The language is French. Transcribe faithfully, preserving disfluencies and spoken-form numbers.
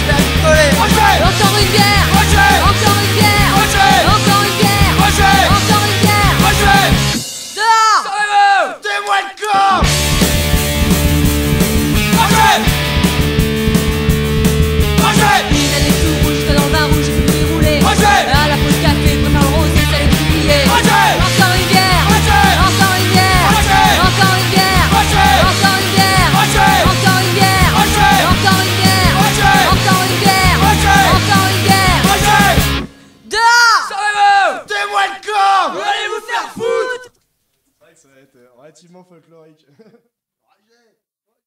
faire picoler. Roger. Encore une bière. Roger. Encore une bière. Roger. Encore une bière. Roger. Encore une bière. Roger. Dehors. Servez-vous. T'es-moi le corps. Roger. Roger. Il a des sous rouges, dans le vin rouge, il faut y rouler. Roger. À la pause café, préfère le rosé, ça les publier. Roger. Encore une bière. Roger. Encore une bière. Roger. Encore une bière. Roger. Encore une bière. Roger. Encore une bière. Roger. Encore une bière. Roger. Encore une bière. Roger. Encore une bière. Roger. Dehors. Servez-vous. T'es-moi le corps. Vous allez vous faire foutre. C'est vrai que ça va être relativement folklorique.